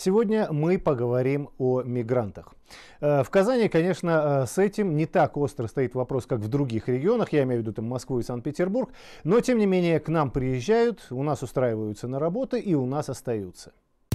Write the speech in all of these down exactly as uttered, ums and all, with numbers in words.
Сегодня мы поговорим о мигрантах. Э, В Казани, конечно, э, с этим не так остро стоит вопрос, как в других регионах, я имею в виду там Москву и Санкт-Петербург, но тем не менее к нам приезжают, у нас устраиваются на работы и у нас остаются.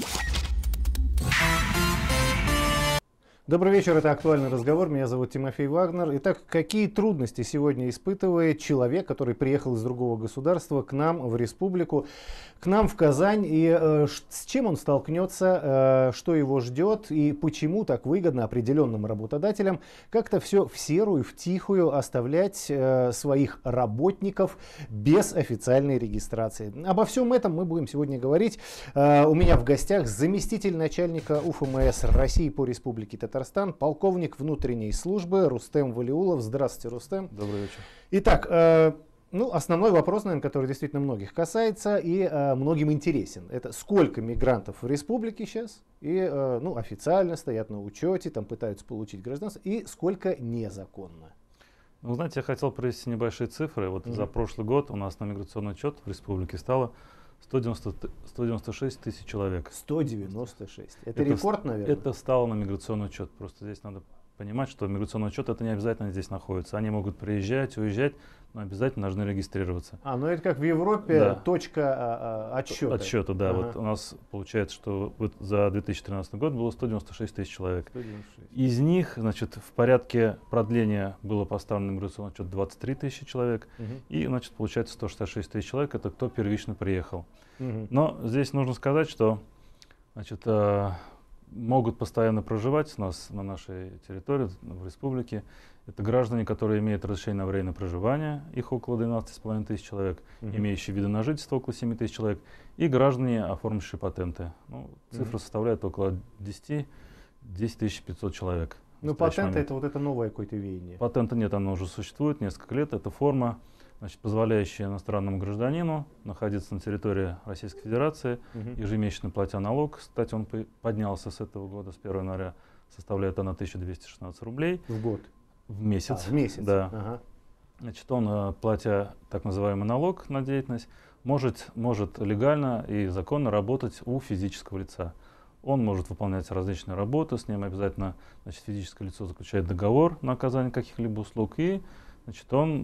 Добрый вечер, это «Актуальный разговор», меня зовут Тимофей Вагнер. Итак, какие трудности сегодня испытывает человек, который приехал из другого государства к нам в республику, к нам в Казань, и э, с чем он столкнется, э, что его ждет, и почему так выгодно определенным работодателям как-то все в серую, в тихую оставлять э, своих работников без официальной регистрации. Обо всем этом мы будем сегодня говорить. Э, у меня в гостях заместитель начальника УФМС России по Республике Татарстан, полковник внутренней службы Рустем Валиулов. Здравствуйте, Рустем. Добрый вечер. Итак, э, ну, основной вопрос, наверное, который действительно многих касается и э, многим интересен. Это сколько мигрантов в республике сейчас, и э, ну, официально стоят на учете, там пытаются получить гражданство, и сколько незаконно. Ну, знаете, я хотел привести небольшие цифры. Вот Mm-hmm. за прошлый год у нас на миграционный учет в республике стало сто девяносто шесть тысяч человек. сто девяносто шесть. Это, Это рекорд, наверное? Это стало на миграционный учет. Просто здесь надо понимать, что миграционный учет это не обязательно здесь находится. Они могут приезжать, уезжать, но обязательно должны регистрироваться. А, ну это как в Европе, Да. точка а, а, отсчета. Отсчета, да. Ага. Вот у нас получается, что вот за две тысячи тринадцатый год было сто девяносто шесть тысяч человек. сто девяносто шесть. Из них, значит, в порядке продления было поставлено на миграционный учет двадцать три тысячи человек. Угу. И, значит, получается сто шестьдесят шесть тысяч человек, это кто первично приехал. Угу. Но здесь нужно сказать, что, значит, э, могут постоянно проживать у нас на нашей территории, в республике. Это граждане, которые имеют разрешение на временное проживание, их около двенадцати с половиной тысяч человек, Угу. имеющие виды на жительство около семи тысяч человек, и граждане, оформившие патенты. Ну, цифра Угу. составляет около десять тысяч пятьсот человек. Ну, патенты это вот это новое какое-то веяние. Патента нет, оно уже существует несколько лет. Это форма, значит, позволяющая иностранному гражданину находиться на территории Российской Федерации, Угу. ежемесячно платя налог. Кстати, он поднялся с этого года, с первого января, составляет она тысячу двести шестнадцать рублей. В год? В месяц. А, в месяц? Да. Ага. Значит, он, платя так называемый налог на деятельность, может, может легально и законно работать у физического лица. Он может выполнять различные работы, с ним обязательно, значит, физическое лицо заключает договор на оказание каких-либо услуг, и, значит, он,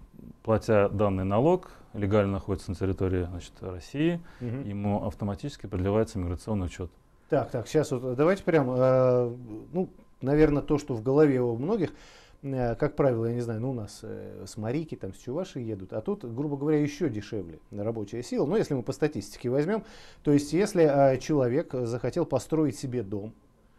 платя данный налог, легально находится на территории, значит, России, Угу. ему автоматически продлевается миграционный учет. Так, так, сейчас вот давайте прям, э, ну, наверное, то, что в голове у многих, э, как правило, я не знаю, ну, у нас э, с Марики, там, с Чувашии едут, а тут, грубо говоря, еще дешевле рабочая сила. Но если мы по статистике возьмем, то есть, если э, человек захотел построить себе дом,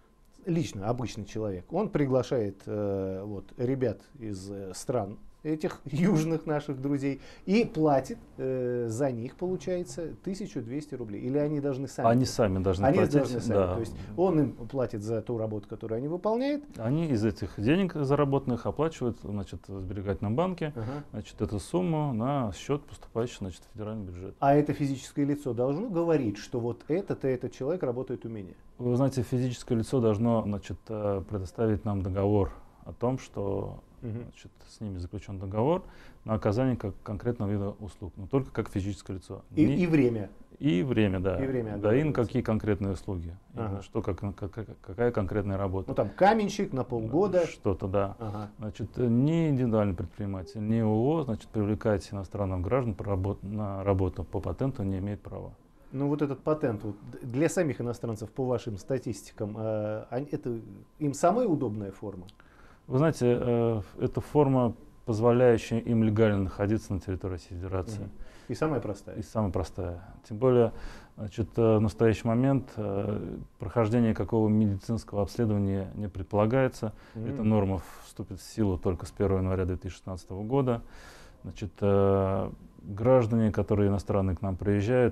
лично, обычный человек, он приглашает э, вот, ребят из э, стран этих южных наших друзей и платит э, за них, получается, тысячу двести рублей. Или они должны сами? Они сами должны Они платить. должны сами. Да. То есть он им платит за ту работу, которую они выполняют. Они из этих денег заработанных оплачивают, значит, в сберегательном банке, Ага. значит, эту сумму на счет, поступающий, значит, в федеральный бюджет. А это физическое лицо должно говорить, что вот этот и этот человек работает у меня? Вы знаете, физическое лицо должно, значит, э, предоставить нам договор о том, что, Угу. значит, с ними заключен договор на оказание как конкретного вида услуг, но только как физическое лицо. И, Не- и время. и время, да. и время да, и на оговаривается. какие конкретные услуги. Именно Ага. что, как, как- какая конкретная работа. Ну там каменщик на полгода. Что-то, да. Ага. Значит, ни индивидуальный предприниматель, ни ООО, значит, привлекать иностранных граждан по работ- на работу по патенту не имеет права. Ну вот этот патент вот, для самих иностранцев, по вашим статистикам, э, они- это им самая удобная форма? Вы знаете, э, это форма, позволяющая им легально находиться на территории Российской Федерации. Мгм. И самая простая? И самая простая. Тем более, значит, э, в настоящий момент э, прохождение какого медицинского обследования не предполагается. Мгм. Эта норма вступит в силу только с первого января две тысячи шестнадцатого года. Значит, э, граждане, которые иностранные к нам приезжают,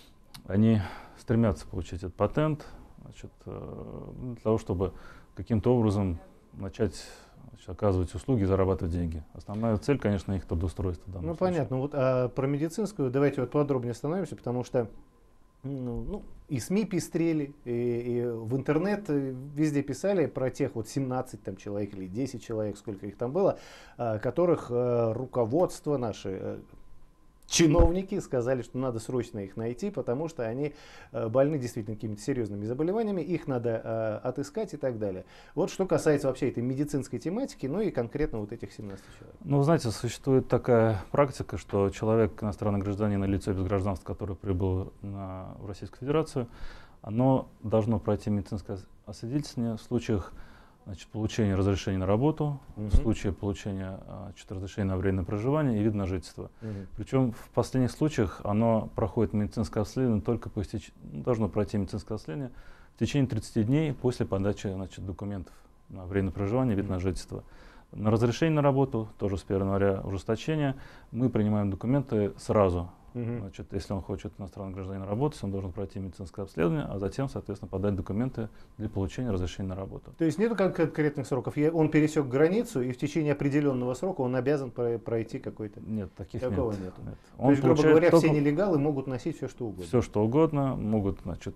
они стремятся получить этот патент, значит, э, для того, чтобы каким-то образом начать, значит, оказывать услуги и зарабатывать деньги. Основная цель, конечно, их трудоустройство. в данном Ну случае. понятно. Вот а про медицинскую давайте вот подробнее остановимся, потому что ну, ну, и СМИ пестрели, и, и в интернет э, везде писали про тех вот семнадцать там, человек или десять человек, сколько их там было, а, которых э, руководство наше, э, чиновники сказали, что надо срочно их найти, потому что они э, больны действительно какими-то серьезными заболеваниями, их надо э, отыскать и так далее. Вот что касается вообще этой медицинской тематики, ну и конкретно вот этих семнадцати человек. Ну, знаете, существует такая практика, что человек, иностранный гражданин, лицо без гражданства, который прибыл на, в Российскую Федерацию, оно должно пройти медицинское освидетельствование в случаях, значит, получения разрешения на работу, угу. в случае получения значит, разрешения на временное проживание и вид на жительство. Угу. Причем в последних случаях оно проходит медицинское обследование только по истеч... должно пройти медицинское обследование в течение тридцати дней после подачи, значит, документов на временное проживание и вид угу. на жительство. На разрешение на работу, тоже с первого января ужесточение, мы принимаем документы сразу. Uh-huh. Значит, если он хочет иностранный гражданин работать, он должен пройти медицинское обследование, а затем, соответственно, подать документы для получения разрешения на работу. То есть нет конкретных сроков? Он пересек границу, и в течение определенного срока он обязан пройти какой-то? Нет, таких Такого нет. нету. нет. То есть, грубо говоря, все нелегалы могут носить все, что угодно? Все, что угодно, могут, значит,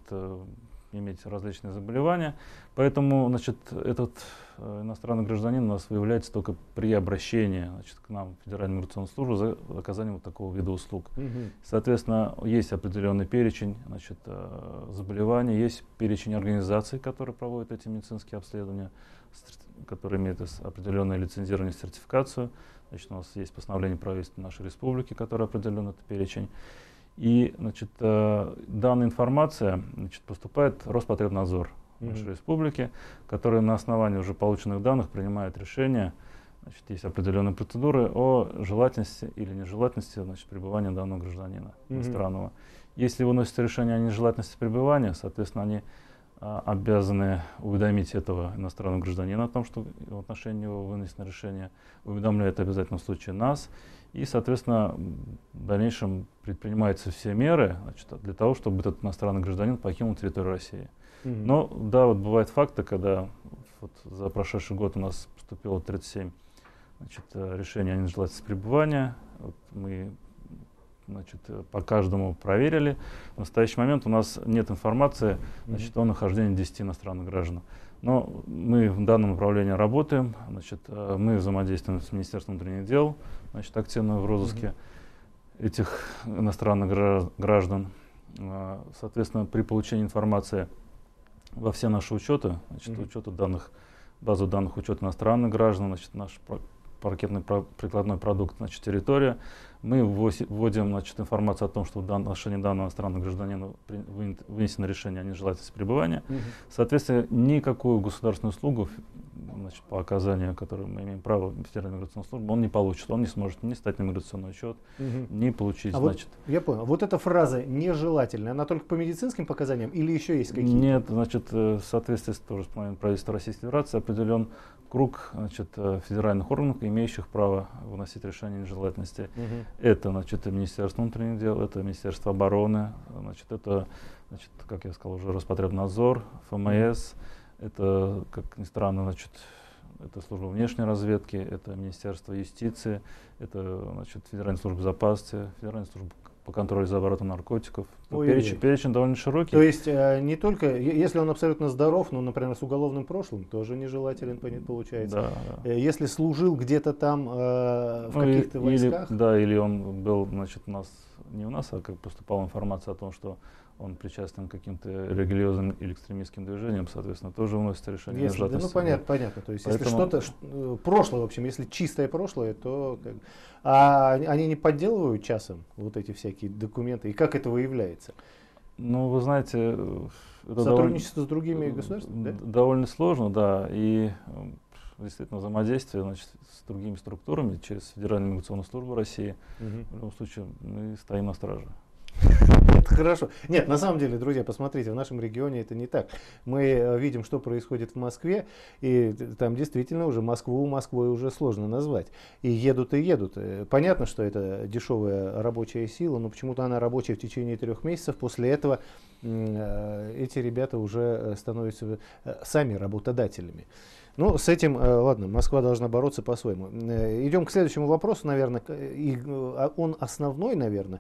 иметь различные заболевания. Поэтому, значит, этот э, иностранный гражданин у нас выявляется только при обращении, значит, к нам в Федеральную миграционную службу за оказанием вот такого вида услуг. Угу. Соответственно, есть определенный перечень, значит, э, заболеваний, есть перечень организаций, которые проводят эти медицинские обследования, которые имеют определенное лицензирование, сертификацию. Значит, у нас есть постановление правительства нашей республики, которое определен этот перечень. И, значит, э, данная информация, значит, поступает в Роспотребнадзор mm-hmm. нашей республики, который на основании уже полученных данных принимает решение, значит, есть определенные процедуры о желательности или нежелательности, значит, пребывания данного гражданина mm-hmm. иностранного. Если выносится решение о нежелательности пребывания, соответственно, они а, обязаны уведомить этого иностранного гражданина о том, что в отношении него вынесено решение, уведомляют в обязательном случае нас. И, соответственно, в дальнейшем предпринимаются все меры, значит, для того, чтобы этот иностранный гражданин покинул территорию России. Mm-hmm. Но, да, вот бывают факты, когда вот за прошедший год у нас поступило тридцать семь значит, решений о нежелательности пребывания. Вот мы, значит, по каждому проверили. В настоящий момент у нас нет информации, значит, о нахождении десяти иностранных граждан. Но мы в данном направлении работаем, значит, мы взаимодействуем с Министерством внутренних дел, значит, активно в розыске mm-hmm. этих иностранных граждан. Соответственно, при получении информации во все наши учеты, значит, mm-hmm. учеты данных, базу данных учета иностранных граждан, значит, наш паркетный прикладной продукт, значит, территория, мы вводим, значит, информацию о том, что в отношении данного иностранного гражданина вынесено решение о нежелательности пребывания. Угу. Соответственно, никакую государственную услугу, значит, по оказанию, которую мы имеем право в Федеральной миграционной службе, он не получит. Он не сможет ни стать на миграционный учет, угу. ни получить, а значит. Вот, я понял. Вот эта фраза «нежелательная», она только по медицинским показаниям или еще есть какие-то? Нет, значит, в соответствии с тоже с планом правительства Российской Федерации определен круг, значит, федеральных органов, имеющих право выносить решение о нежелательности. Угу. Это, значит, Министерство внутренних дел, это Министерство обороны, значит, это, значит, как я сказал, уже Роспотребнадзор, эф эм эс, это, как ни странно, значит, это служба внешней разведки, это Министерство юстиции, это, значит, Федеральная служба безопасности, Федеральная служба по контролю за оборотом наркотиков. Перечень, перечень довольно широкий. То есть э, не только, если он абсолютно здоров, ну, например, с уголовным прошлым, тоже нежелателен, получается. Да, да. Э, если служил где-то там э, в ну, каких-то или, войсках. Да, или он был, значит, у нас, не у нас, а как поступала информация о том, что он причастен к каким-то религиозным или экстремистским движениям, соответственно, тоже выносится решение. Если, да, ну, понятно, понятно. То есть, Поэтому... если что-то, прошлое, в общем, если чистое прошлое, то... Как... А они не подделывают часом вот эти всякие документы? И как это выявляется? Ну, вы знаете... Это сотрудничество довольно, с другими государствами, да? Довольно сложно, да. И действительно взаимодействие, значит, с другими структурами через Федеральную миграционную службу России. Угу. В любом случае, мы стоим на страже. Это хорошо. Нет, на самом деле, друзья, посмотрите, в нашем регионе это не так. Мы э, видим, что происходит в Москве, и там действительно уже Москву Москвой уже сложно назвать. И едут и едут. Понятно, что это дешевая рабочая сила, но почему-то она рабочая в течение трех месяцев. После этого э, эти ребята уже становятся э, сами работодателями. Ну, с этим, ладно, Москва должна бороться по-своему. Идем к следующему вопросу, наверное, и он основной, наверное.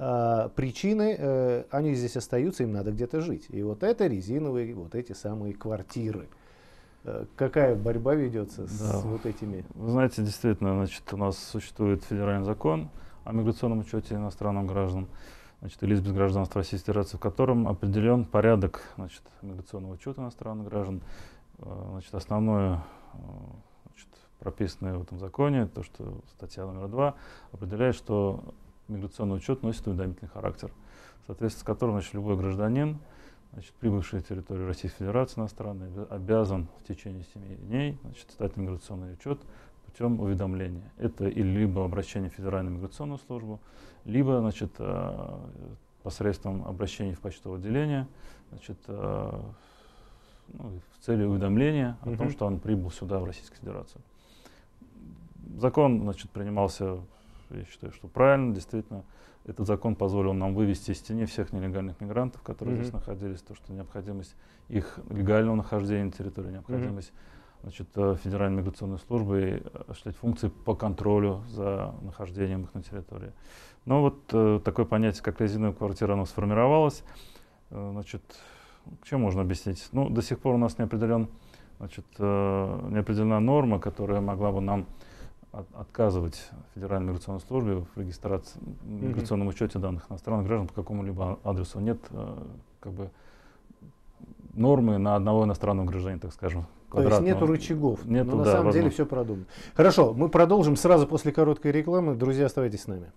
Причины, они здесь остаются, им надо где-то жить. И вот это резиновые, вот эти самые квартиры. Какая борьба ведется, да, с вот этими? Вы знаете, действительно, значит, у нас существует федеральный закон о о миграционном учете иностранных граждан, значит, и лиц без гражданства Российской Федерации, в котором определен порядок, значит, миграционного учета иностранных граждан. Значит, основное, значит, прописанное в этом законе, то, что статья номер два определяет, что миграционный учет носит уведомительный характер, в соответствии с которым, значит, любой гражданин, значит, прибывший на территорию Российской Федерации иностранный, обязан в течение семи дней, значит, стать на миграционный учет путем уведомления. Это или либо обращение в Федеральную миграционную службу, либо, значит, посредством обращения в почтовое отделение, значит, ну, в цели уведомления о том, что он прибыл сюда, в Российскую Федерацию. Закон, значит, принимался, я считаю, что правильно, действительно. Этот закон позволил нам вывести из тени всех нелегальных мигрантов, которые mm-hmm. здесь находились, то, что необходимость их легального нахождения на территории, необходимость mm-hmm. значит, Федеральной миграционной службы осуществлять функции по контролю за нахождением их на территории. Но вот э, такое понятие, как резиновая квартира, оно сформировалось. Э, значит, чем можно объяснить? Ну, до сих пор у нас не определен, значит, э, не определена норма, которая могла бы нам от, отказывать Федеральной миграционной службе в регистрации, mm-hmm. миграционном учете данных иностранных граждан по какому-либо адресу. Нет э, как бы нормы на одного иностранного гражданина, так скажем. То есть нету рычагов, нету, но на да, самом возможно. деле все продумано. Хорошо, мы продолжим сразу после короткой рекламы. Друзья, оставайтесь с нами.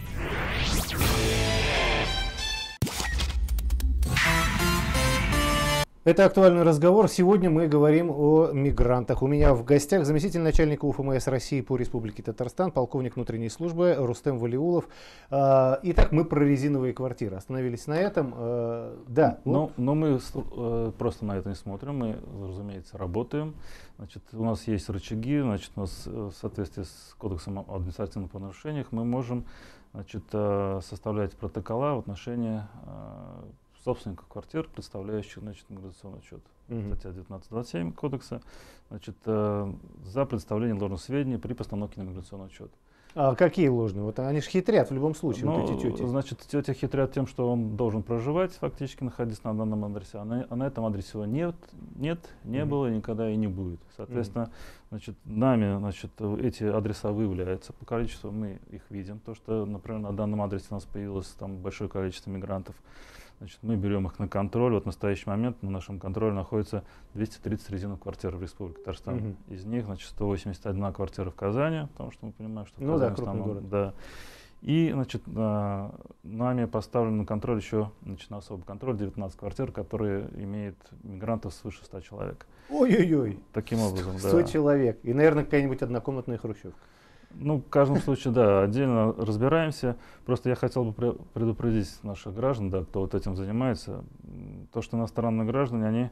Это актуальный разговор. Сегодня мы говорим о мигрантах. У меня в гостях заместитель начальника УФМС России по Республике Татарстан, полковник внутренней службы Рустем Валиулов. Итак, мы про резиновые квартиры. Остановились на этом. Да. Но, вот. но мы просто на это не смотрим. Мы, разумеется, работаем. Значит, у нас есть рычаги. Значит, у нас в соответствии с Кодексом об административных правонарушениях мы можем, значит, составлять протокола в отношении собственников квартир, представляющих, значит, миграционный учет. Mm-hmm. Статья девятнадцать двадцать семь Кодекса, значит, э, за представление ложных сведений при постановке на миграционный учет. А какие ложные? Вот они же хитрят в любом случае, ну, вот эти тети. Значит, тети хитрят тем, что он должен проживать, фактически находясь на данном адресе, а на, а на этом адресе его нет, нет, не mm-hmm. было, никогда и не будет. Соответственно, mm-hmm. значит, нами, значит, эти адреса выявляются по количеству, мы их видим. То, что, например, на данном адресе у нас появилось там большое количество мигрантов. Значит, мы берем их на контроль. Вот в настоящий момент на нашем контроле находится двести тридцать резиновых квартир в Республике Татарстан. Mm-hmm. Из них, значит, сто восемьдесят одна квартира в Казани, потому что мы понимаем, что в ну, Казани да, в основном, город. Да. И, значит, э, нами поставлен на контроль еще, значит, на особый контроль девятнадцать квартир, которые имеют мигрантов свыше ста человек. Ой-ой-ой. Таким образом, сто да. человек. И, наверное, какая-нибудь однокомнатная хрущевка. Ну, в каждом случае, да, отдельно разбираемся. Просто я хотел бы предупредить наших граждан, да, кто вот этим занимается, то, что иностранные граждане, они,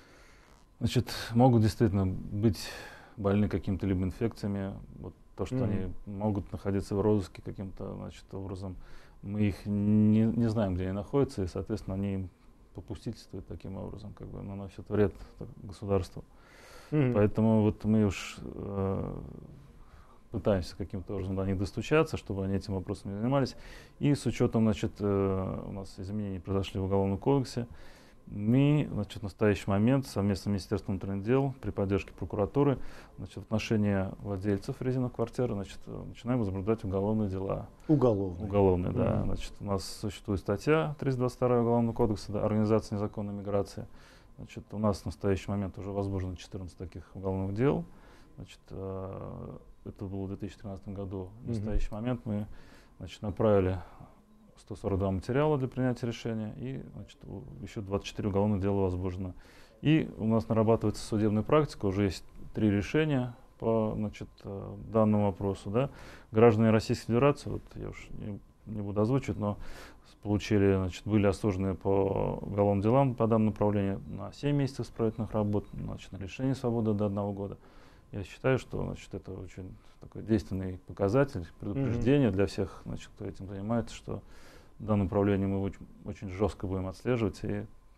значит, могут действительно быть больны какими-то либо инфекциями, вот то, что mm-hmm. они могут находиться в розыске каким-то, значит, образом. Мы их не, не знаем, где они находятся, и, соответственно, они им попустительствуют таким образом, как бы наносят вред государству. Mm-hmm. Поэтому вот мы уж э, пытаемся каким-то образом до них достучаться, чтобы они этим вопросом не занимались. И с учетом, значит, э, у нас изменения произошли в Уголовном кодексе, мы, значит, в настоящий момент совместно с Министерством внутренних дел при поддержке прокуратуры, значит, в отношении владельцев резиновых квартир, значит, начинаем возбуждать уголовные дела. Уголовные? Уголовные, да. Mm-hmm. Значит, у нас существует статья триста двадцать два Уголовного кодекса, да, организация незаконной миграции. Значит, у нас в настоящий момент уже возбуждено четырнадцать таких уголовных дел. Значит, э, это было в две тысячи тринадцатом году. В настоящий mm-hmm. момент мы, значит, направили сто сорок два материала для принятия решения, и, значит, еще двадцать четыре уголовных дела возбуждено. И у нас нарабатывается судебная практика, уже есть три решения по, значит, данному вопросу. Да. Граждане Российской Федерации, вот я уж не, не буду озвучивать, но получили, значит, были осуждены по уголовным делам по данному направлению на семь месяцев исправительных работ, значит, на лишение свободы до одного года. Я считаю, что, значит, это очень такой действенный показатель, предупреждение mm-hmm. для всех, значит, кто этим занимается, что в данном направлении мы очень, очень жестко будем отслеживать и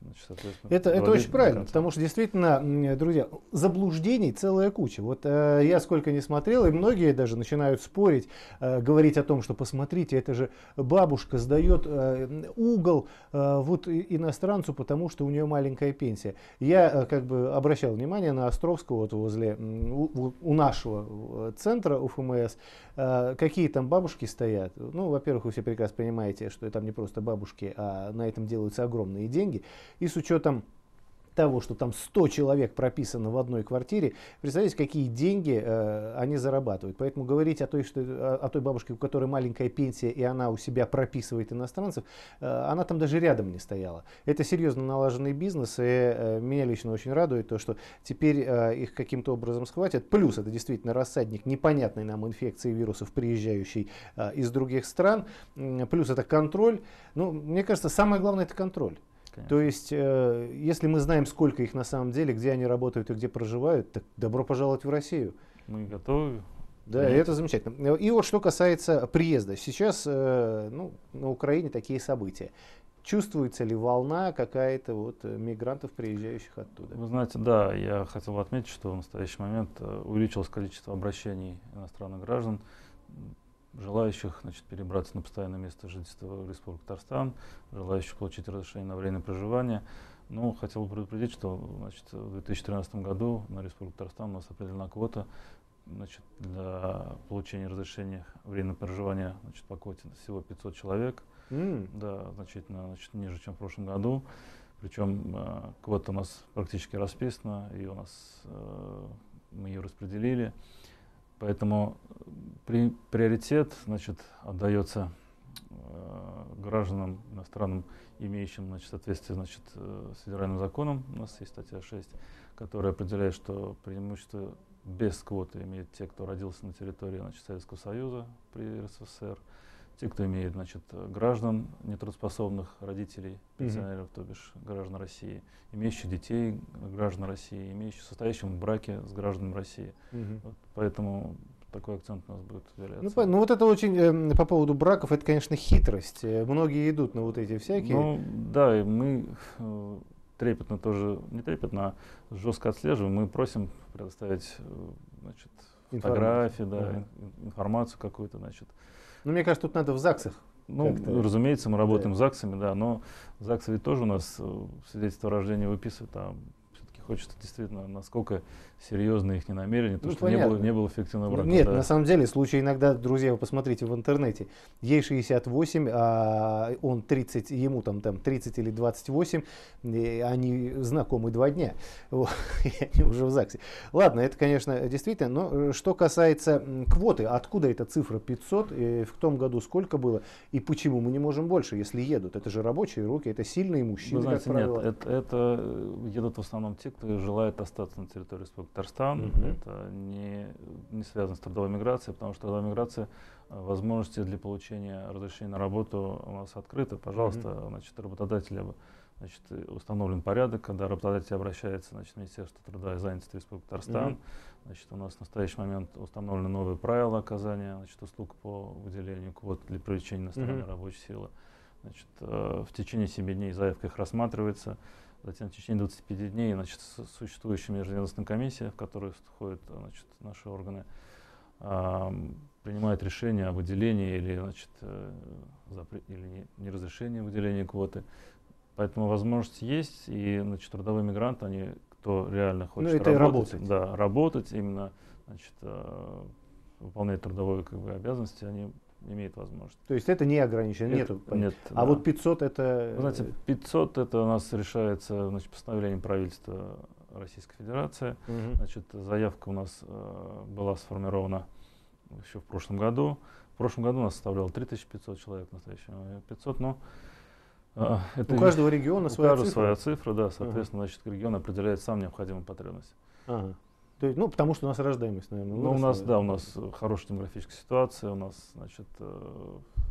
значит, соответственно, Это, это доводить очень до правильно, конца. потому что действительно, м, друзья, заблуждений целая куча. Вот э, я сколько не смотрел, и многие даже начинают спорить, э, говорить о том, что посмотрите, это же бабушка сдает э, угол э, вот и- иностранцу, потому что у нее маленькая пенсия. Я э, как бы обращал внимание на Островского, вот возле м, у, у нашего э, центра УФМС, э, какие там бабушки стоят. Ну, во-первых, вы все прекрасно понимаете, что там не просто бабушки, а на этом делаются огромные деньги. И с учетом того, что там сто человек прописано в одной квартире, представляете, какие деньги э, они зарабатывают. Поэтому говорить о той, что, о, о той бабушке, у которой маленькая пенсия, и она у себя прописывает иностранцев, э, она там даже рядом не стояла. Это серьезно налаженный бизнес, и э, меня лично очень радует то, что теперь э, их каким-то образом схватят. Плюс это действительно рассадник непонятной нам инфекции вирусов, приезжающей э, из других стран. М, Плюс это контроль. Ну, мне кажется, самое главное это контроль. Конечно. То есть, э, если мы знаем, сколько их на самом деле, где они работают и где проживают, так добро пожаловать в Россию. Мы готовы. Да, принять. и это замечательно. И вот что касается приезда. Сейчас э, ну, на Украине такие события. Чувствуется ли волна какая-то вот э, мигрантов, приезжающих оттуда? Вы знаете, да, я хотел бы отметить, что в настоящий момент э, увеличилось количество обращений иностранных граждан, м, желающих, значит, перебраться на постоянное место жительства в Республику Татарстан, желающих получить разрешение на временное проживание. Но хотел бы предупредить, что, значит, в две тысячи тринадцатом году на Республику Татарстан у нас определена квота, значит, для получения разрешения временного проживания, значит, по квоте всего пятьсот человек. М, Да, значительно, значит, ниже, чем в прошлом году. Причем э, квота у нас практически расписана, и у нас э, мы ее распределили. Поэтому э, при, приоритет, значит, отдается э, гражданам иностранным, имеющим, значит, соответствие, значит, э, с федеральным законом. У нас есть статья шесть, которая определяет, что преимущество без квоты имеют те, кто родился на территории, значит, Советского Союза при РСФСР, те, кто имеет, значит, граждан нетрудоспособных, родителей, пенсионеров, то бишь граждан России, имеющих детей, граждан России, имеющих состоящих в браке с гражданами России. мгм. Вот поэтому такой акцент у нас будет Ну, уделяться. по- ну, вот это очень, э, по поводу браков, это, конечно, хитрость. Э, Многие идут на вот эти всякие. Ну, да, и мы э, трепетно тоже, не трепетно, а жестко отслеживаем. Мы просим предоставить, э, значит, фотографии, да, Ага. ин- информацию какую-то, значит. Ну, мне кажется, тут надо в ЗАГСах. Ну, Как-то, разумеется, мы работаем да. с ЗАГСами, да, но ЗАГСы ведь тоже у нас э, свидетельство о рождении выписывают, а все-таки хочется действительно, насколько серьезны их намерения, то, Ну, что не было, понятно. не было эффективного брака. Нет, да. на самом деле, случай иногда, друзья, вы посмотрите в интернете, ей шестьдесят восемь, а он тридцать, ему там, там тридцать или двадцать восемь, и они знакомы два дня, вот, и они уже в ЗАГСе. Ладно, это, конечно, действительно, но э, что касается м, квоты, откуда эта цифра пятьсот, и в том году сколько было, и почему мы не можем больше, если едут? Это же рабочие руки, это сильные мужчины, Вы знаете, как нет, правило. это, это э, едут в основном те, кто желает остаться на территории Республики Татарстан. Мгм. Это не, не связано с трудовой миграцией, потому что трудовая миграция, э, возможности для получения разрешения на работу у нас открыты. Пожалуйста, значит, работодатель, об- значит, э, установлен порядок, когда работодатель обращается, значит, в Министерство труда и занятости Республики Татарстан. Мгм. Значит, у нас в настоящий момент установлены новые правила оказания, значит, услуг по выделению квот для привлечения иностранной Мгм. рабочей силы. Значит, э, в течение семи дней заявка их рассматривается. Затем в течение двадцати пяти дней, значит, с- существующая межведомственная комиссия, в которую входят, значит, наши органы, ам, принимает решение о выделении или, значит, э, запре- или не, неразрешении выделения квоты. Поэтому возможность есть, и, значит, трудовые мигранты, они, кто реально хочет Ну, это и работать, работать. да, работать, именно, значит, э, выполнять трудовые, как бы, обязанности, они имеют возможность. То есть это не ограничено, Это- нету. понятия. нет, А да. вот пятьсот это... Вы знаете, пятьсот это у нас решается, значит, постановлением правительства Российской Федерации. Мгм. Значит, заявка у нас э, была сформирована еще в прошлом году. В прошлом году у нас составляло три тысячи пятьсот человек, в настоящем момент пятьсот, но э, это У каждого региона у своя каждого цифра. своя цифра, да, соответственно, значит, регион определяет сам необходимую потребность. Ага. То есть, ну, потому что у нас рождаемость, наверное, Ну, у нас, выросла. да, у нас э, хорошая демографическая ситуация, у нас, значит, э,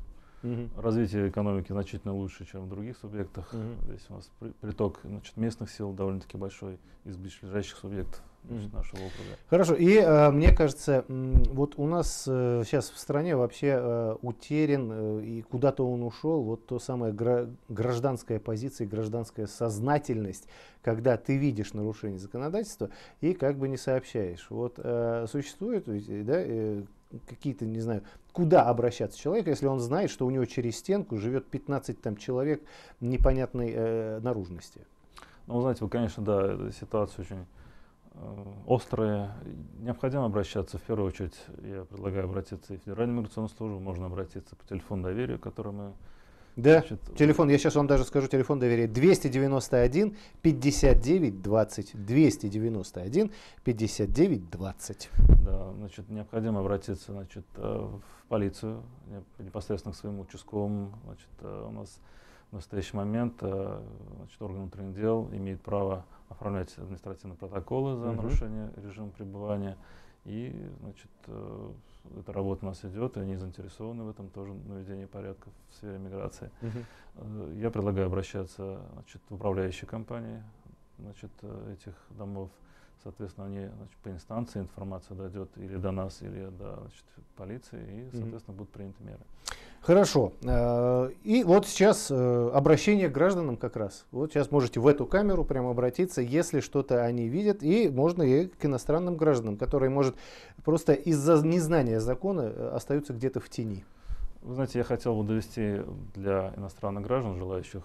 Угу. Развитие экономики значительно лучше, чем в других субъектах. Угу. Здесь у нас при, приток, значит, местных сил довольно-таки большой из ближайших субъектов, значит, угу. нашего округа. Хорошо. И э, мне кажется, вот у нас э, сейчас в стране вообще э, утерян э, и куда-то он ушел вот то самое гра гражданская позиция, гражданская сознательность, когда ты видишь нарушение законодательства и как бы не сообщаешь. Вот э, существует, да, э, какие-то, не знаю, куда обращаться человеку, если он знает, что у него через стенку живет пятнадцать там человек непонятной э, наружности? Ну, вы знаете, вы, конечно, да, ситуация очень э, острая. Необходимо обращаться, в первую очередь, я предлагаю обратиться и в Федеральную миграционную службу, можно обратиться по телефону доверия, который мы... Да, значит, телефон, я сейчас вам даже скажу, телефон доверия двести девяносто один пятьдесят девять двадцать, двести девяносто один пятьдесят девять двадцать. Да, значит, необходимо обратиться, значит, в полицию, непосредственно к своему участковому. Значит, у нас в настоящий момент, значит, орган внутренних дел имеет право оформлять административные протоколы за uh-huh. нарушение режима пребывания. И, значит, эта работа у нас идет, и они заинтересованы в этом тоже, наведении порядка в сфере миграции. Uh-huh. Я предлагаю обращаться, значит, в управляющие компании, значит, этих домов. Соответственно, они, значит, по инстанции информация дойдет или до нас, или до, значит, полиции, и, соответственно, uh-huh. будут приняты меры. Хорошо. И вот сейчас обращение к гражданам как раз. Вот сейчас можете в эту камеру прямо обратиться, если что-то они видят, и можно и к иностранным гражданам, которые, может, просто из-за незнания закона остаются где-то в тени. Вы знаете, я хотел бы довести для иностранных граждан, желающих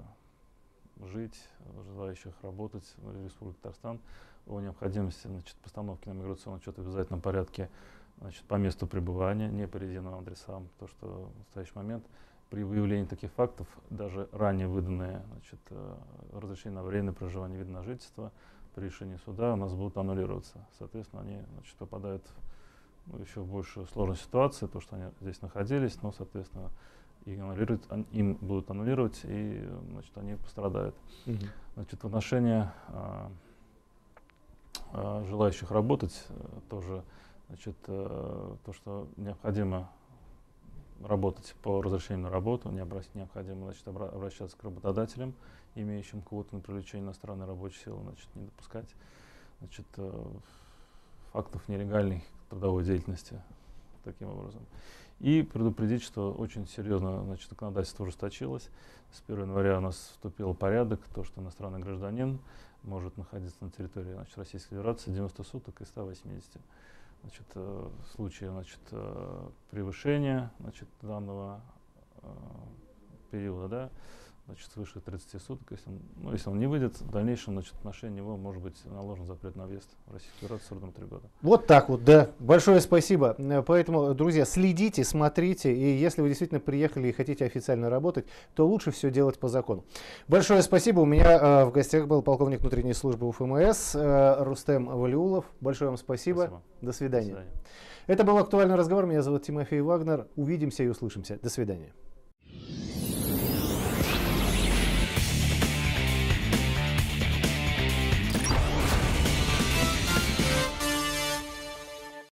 жить, желающих работать в Республике Татарстан, о необходимости, значит, постановки на миграционный учет в обязательном порядке, значит, по месту пребывания, не по резидентным адресам. То, что в настоящий момент при выявлении таких фактов даже ранее выданные, значит, разрешения на временное проживание, вид на жительство при решении суда у нас будут аннулироваться. Соответственно, они, значит, попадают ну, еще в большую сложную ситуацию, то, что они здесь находились, но, соответственно, их аннулируют, им будут аннулировать, и, значит, они пострадают. Угу. Значит, в отношении а, а, желающих работать тоже, значит, а, то, что необходимо работать по разрешению на работу, необходимо, значит, обращаться к работодателям, имеющим квоты на привлечение иностранной рабочей силы, значит, не допускать, значит, фактов нелегальной трудовой деятельности таким образом. И предупредить, что очень серьезно, значит, законодательство ужесточилось. С первого января у нас вступил порядок, то, что иностранный гражданин может находиться на территории, значит, Российской Федерации девяносто суток и ста восьмидесяти. Значит, в случае, значит, превышения, значит, данного периода, да, значит, свыше тридцати суток, если он, ну, если он не выйдет, в дальнейшем, значит, в отношении него может быть наложен запрет на въезд в Российскую Федерацию сроком три года. Вот так вот, да. Большое спасибо. Поэтому, друзья, следите, смотрите, и если вы действительно приехали и хотите официально работать, то лучше все делать по закону. Большое спасибо. У меня э, в гостях был полковник внутренней службы УФМС э, Рустем Валиулов. Большое вам спасибо. спасибо. До свидания. До свидания. Это был актуальный разговор. Меня зовут Тимофей Вагнер. Увидимся и услышимся. До свидания.